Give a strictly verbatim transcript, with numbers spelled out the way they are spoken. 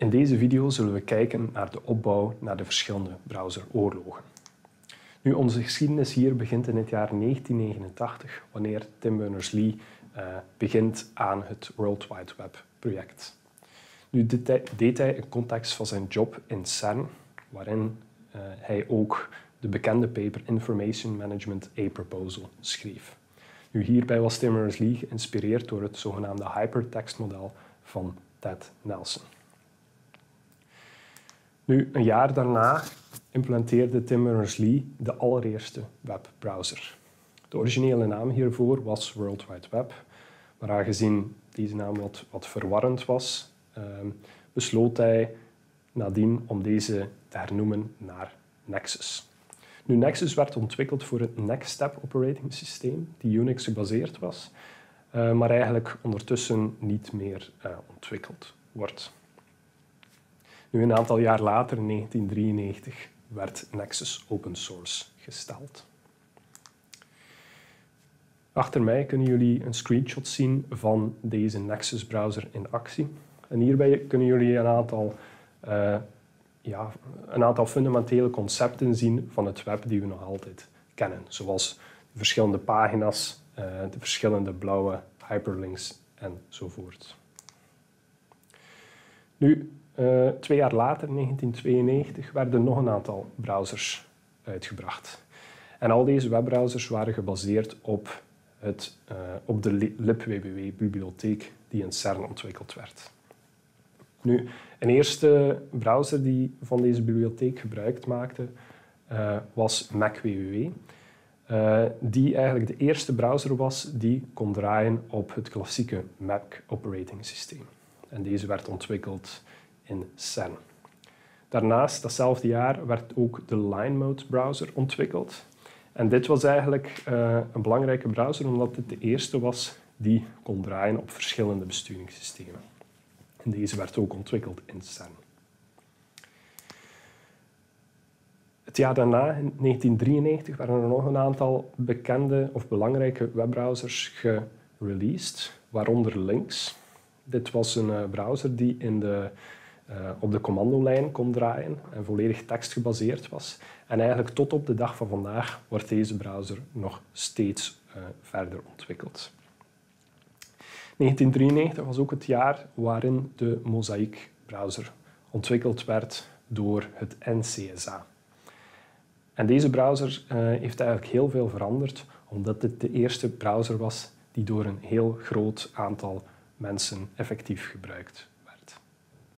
In deze video zullen we kijken naar de opbouw naar de verschillende browseroorlogen. Nu, onze geschiedenis hier begint in het jaar negentien negenentachtig, wanneer Tim Berners-Lee uh, begint aan het World Wide Web project. Nu, dit deed hij in context van zijn job in CERN, waarin uh, hij ook de bekende paper Information Management A Proposal schreef. Nu, hierbij was Tim Berners-Lee geïnspireerd door het zogenaamde hypertextmodel van Ted Nelson. Nu, een jaar daarna implementeerde Tim Berners-Lee de allereerste webbrowser. De originele naam hiervoor was World Wide Web, maar aangezien deze naam wat, wat verwarrend was, uh, besloot hij nadien om deze te hernoemen naar Nexus. Nu, Nexus werd ontwikkeld voor het Nextstep operating systeem, die Unix gebaseerd was, uh, maar eigenlijk ondertussen niet meer uh, ontwikkeld wordt. Nu, een aantal jaar later, in negentien drieënnegentig, werd Nexus open source gesteld. Achter mij kunnen jullie een screenshot zien van deze Nexus browser in actie. En hierbij kunnen jullie een aantal, uh, ja, een aantal fundamentele concepten zien van het web die we nog altijd kennen. Zoals de verschillende pagina's, uh, de verschillende blauwe hyperlinks enzovoort. Nu, Uh, twee jaar later, in negentien tweeënnegentig, werden nog een aantal browsers uitgebracht. En al deze webbrowsers waren gebaseerd op, het, uh, op de libwbb-bibliotheek die in CERN ontwikkeld werd. Nu, een eerste browser die van deze bibliotheek gebruik maakte, uh, was MacWWW, uh, die eigenlijk de eerste browser was die kon draaien op het klassieke Mac operating systeem. En deze werd ontwikkeld in CERN. Daarnaast, datzelfde jaar, werd ook de LineMode browser ontwikkeld. En dit was eigenlijk uh, een belangrijke browser omdat het de eerste was die kon draaien op verschillende besturingssystemen. En deze werd ook ontwikkeld in CERN. Het jaar daarna, in negentien drieënnegentig, werden er nog een aantal bekende of belangrijke webbrowsers gereleased, waaronder Lynx. Dit was een uh, browser die in de Uh, op de commandolijn kon draaien en volledig tekstgebaseerd was. En eigenlijk tot op de dag van vandaag wordt deze browser nog steeds uh, verder ontwikkeld. negentien drieënnegentig was ook het jaar waarin de Mosaic browser ontwikkeld werd door het N C S A. En deze browser uh, heeft eigenlijk heel veel veranderd, omdat dit de eerste browser was die door een heel groot aantal mensen effectief gebruikt